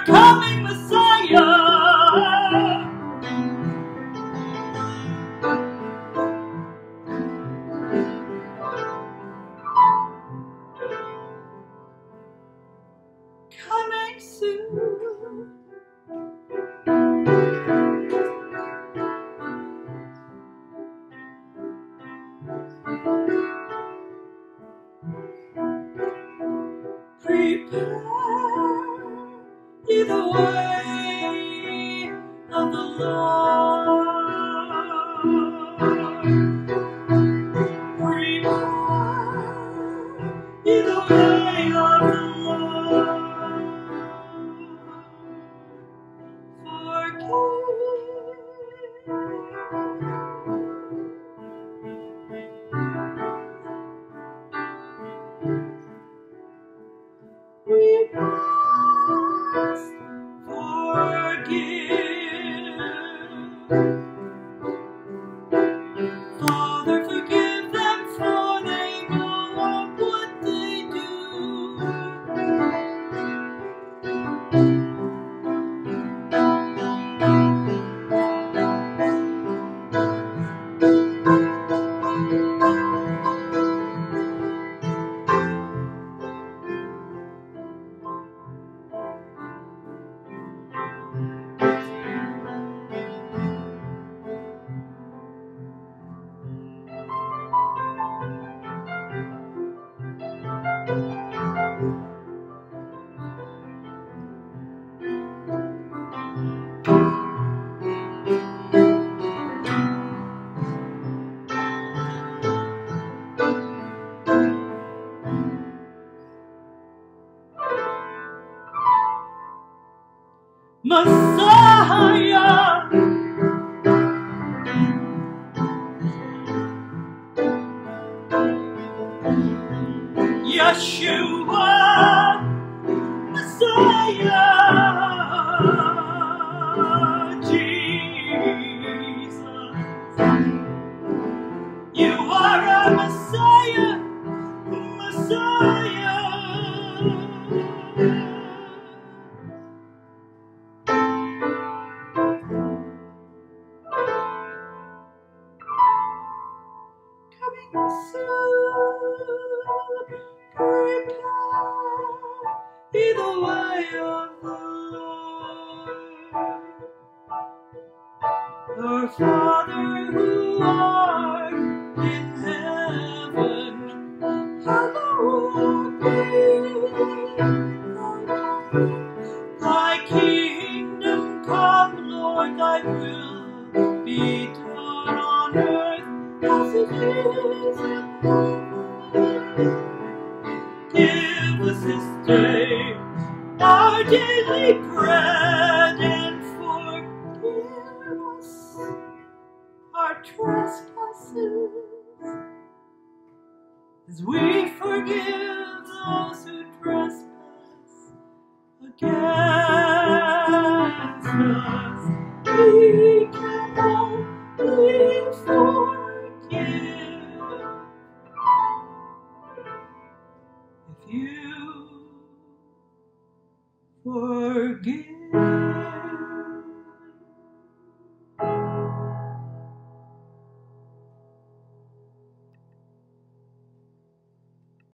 coming Messiah. Coming soon. Prepare ye the way of the Lord. Prepare ye the way of the Lord. We must forgive. Father, forgive them, for they know not what they do. Messiah, Yeshua, Messiah, Jesus, you are a Messiah, Messiah. Soon, prepare ye the way of the Lord. Our Father who art in heaven, hallowed be thy kingdom come, Lord, thy will be done on earth as it is in heaven. Give us this day our daily bread, and forgive us our trespasses, as we forgive those who trespass against us. We can only forgive if you forgive.